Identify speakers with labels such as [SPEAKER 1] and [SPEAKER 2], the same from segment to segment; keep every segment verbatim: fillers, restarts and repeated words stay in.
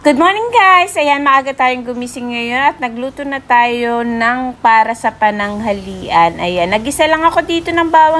[SPEAKER 1] Good morning guys! Ayan, maaga tayong gumising ngayon at nagluto na tayo ng para sa pananghalian. Ayan, nagisa lang ako dito ng bawang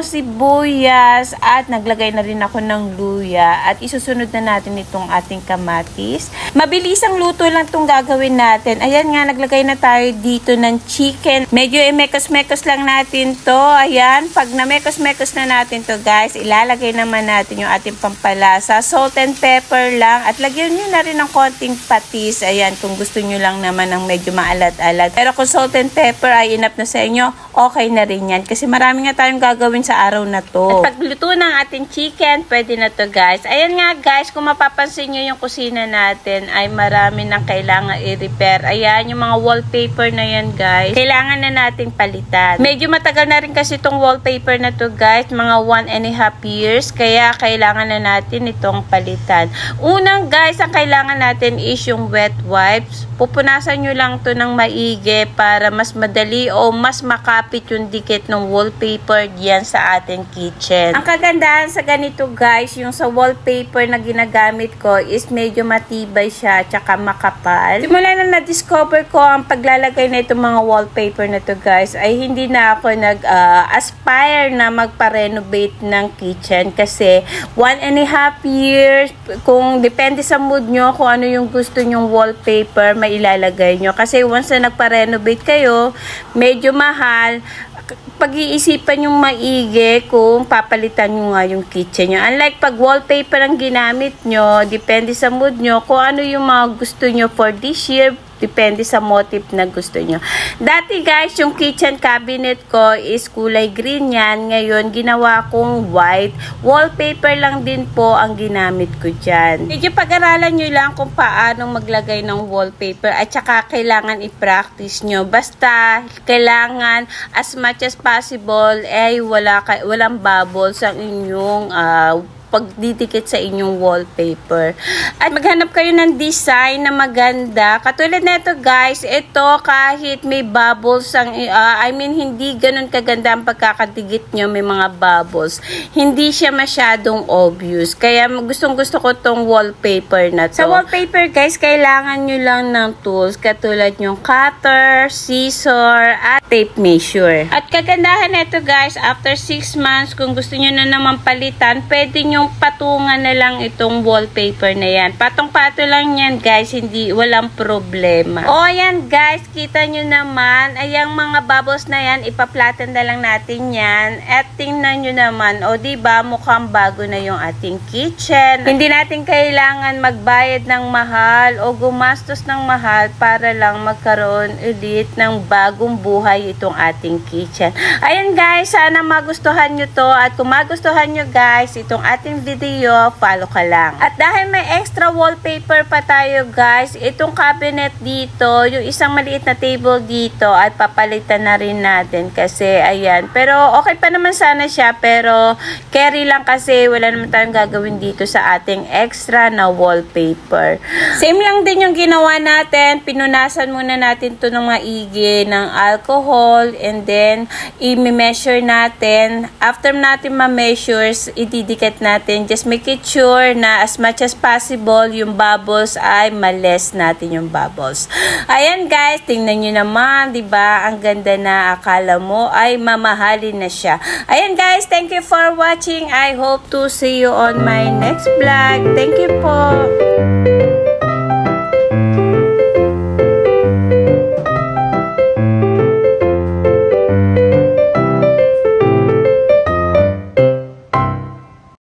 [SPEAKER 1] sibuyas at naglagay na rin ako ng luya at isusunod na natin itong ating kamatis. Mabilisang luto lang itong gagawin natin. Ayan nga, naglagay na tayo dito ng chicken. Medyo imekos-mekos lang natin to. Ayan, pag namekos-mekos na natin to guys, ilalagay naman natin yung ating pampalasa. Salt and pepper lang at lagyan nyo na rin ng konting patis. Ayan, kung gusto nyo lang naman ng medyo maalat-alat. Pero kung salt and pepper ay enough na sa inyo, okay na rin yan. Kasi marami nga tayong gagawin sa araw na to. At pagluto ng ating chicken, pwede na to guys. Ayan nga guys, kung mapapansin nyo yung kusina natin, ay marami nang kailangan i-repair. Ayan, yung mga wallpaper na yan guys, kailangan na nating palitan. Medyo matagal na rin kasi itong wallpaper na to guys, mga one and a half years. Kaya kailangan na natin itong palitan. Unang guys, ang kailangan natin is yung wet wipes. Pupunasan nyo lang to ng maigi para mas madali o mas makapit yung dikit ng wallpaper diyan sa ating kitchen. Ang kagandahan sa ganito guys, yung sa wallpaper na ginagamit ko is medyo matibay siya tsaka makapal. Simula na na-discover ko ang paglalagay na itong mga wallpaper na to guys, ay hindi na ako nag-aspire uh, na magpa-renovate ng kitchen kasi one and a half years, kung depende sa mood nyo kung ano yung gusto nyong wallpaper, may ilalagay nyo. Kasi once na nagpa-renovate kayo, medyo mahal, pag-iisipan yung maigi kung papalitan nyo nga yung kitchen nyo. Unlike pag wallpaper ang ginamit nyo, depende sa mood nyo kung ano yung mga gusto nyo for this year, depende sa motif na gusto nyo. Dati guys, yung kitchen cabinet ko is kulay green yan. Ngayon, ginawa kong white. Wallpaper lang din po ang ginamit ko dyan. Medyo pag-aralan nyo lang kung paano maglagay ng wallpaper at saka kailangan i-practice nyo. Basta, kailangan as much as possible ay wala, walang bubbles ang inyong uh, pagdidikit sa inyong wallpaper. At maghanap kayo ng design na maganda. Katulad nito guys, ito kahit may bubbles ang, uh, I mean hindi ganun kaganda ang pagkakadikit nyo, may mga bubbles. Hindi siya masyadong obvious. Kaya gustong gusto ko tong wallpaper na to. Sa wallpaper guys, kailangan nyo lang ng tools katulad yung cutter, scissor, at tape measure. At kagandahan nito guys, after six months, kung gusto nyo na naman palitan, pwede nyo patungan na lang itong wallpaper na yan. Patong-pato lang yan guys, hindi, walang problema. O yan guys, kita nyo naman, ayang mga bubbles na yan, ipaplatan na lang natin yan. At tingnan nyo naman, o diba, mukhang bago na yung ating kitchen. Hindi natin kailangan magbayad ng mahal o gumastos ng mahal para lang magkaroon ulit ng bagong buhay itong ating kitchen. Ayan guys, sana magustuhan nyo to. At kung magustuhan nyo guys, itong ating video, follow ka lang. At dahil may extra wallpaper pa tayo guys, itong cabinet dito, yung isang maliit na table dito, at papalitan na rin natin kasi ayan. Pero okay pa naman sana siya, pero carry lang kasi wala naman tayong gagawin dito sa ating extra na wallpaper. Same lang din yung ginawa natin. Pinunasan muna natin to ng maigi ng alcohol and then i-measure natin. After natin ma-measures, ididikit natin. Just make it sure na as much as possible yung bubbles ay ma-less natin yung bubbles. Ayan guys, tingnan nyo naman, diba? Ang ganda na, akala mo ay mamahalin na siya. Ayan guys, thank you for watching. I hope to see you on my next vlog. Thank you po.